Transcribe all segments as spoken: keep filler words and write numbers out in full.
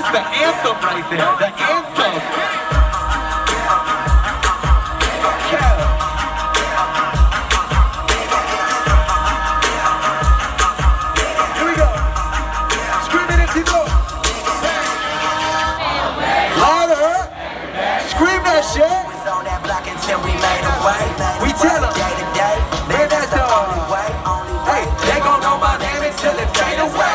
That's the anthem right there. The anthem. Yeah. Here we go. Scream it if you know. Louder. Scream that shit. We tell them. Man, that's the only way. Hey, they gon' know my name until it fade away.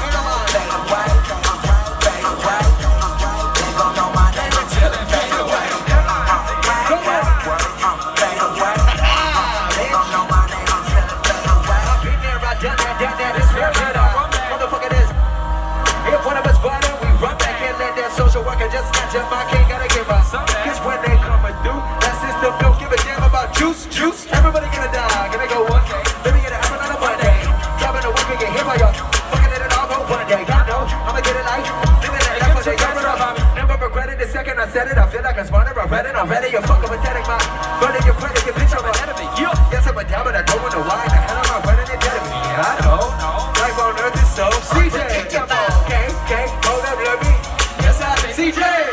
Social worker just snatch up my king, gotta give up. Cause when they coming through, that system don't give a damn about juice, juice. Everybody gonna die, gonna go one day. Maybe it'll happen on a Monday. Driving to work and get hit by y'all. Fucking it all go one day. I know, I'ma get it like, living it like, they got it up. Never regretted the second I said it. I feel like I'm smarter, I read it already. You're fucking pathetic, man. Running your credit, your bitch, I'm ahead of it. Yes, I'm a dad, but I don't want to why. The hell am I running it dead of me? Yeah, I know. Life on earth is so C J. Come on, okay, okay, hold up, let me. C J! Come on! Say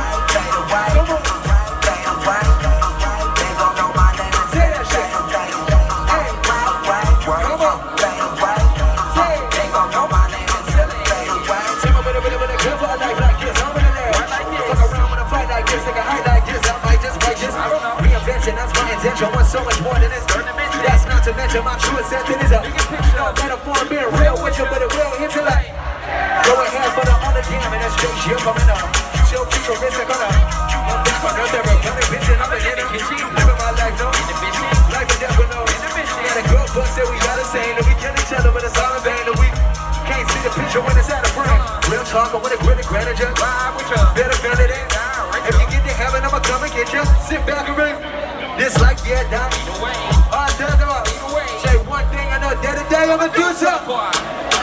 that shit! Hey! Come on! Say it! They gon' know my name until it fade away. Tell me with a bit of a good for a life like this. I'm in there. Fuck around with a fight like this. Like a high like this. I might just might just reinvention. That's my intention. Want so much more than this. That's not to mention my true incentive is a metaphor being real with you, but it will hit you like. Go ahead for the other jam and that spaceship coming up. Show futuristic on up. I'm back on earth, ever coming, bitch, and I'm in the kitchen. Living my life, no. Life and death, but no. Got a girl bus that we gotta say that we kill each other with a solid vein that we can't see the picture when it's out of frame. Real talk, I wanna grit it, granted you. Better feel it in. If you get to heaven, I'ma come and get you. Sit back and ring. This life, yeah, die. I tell them, say one thing, I know day to day, I'ma do something.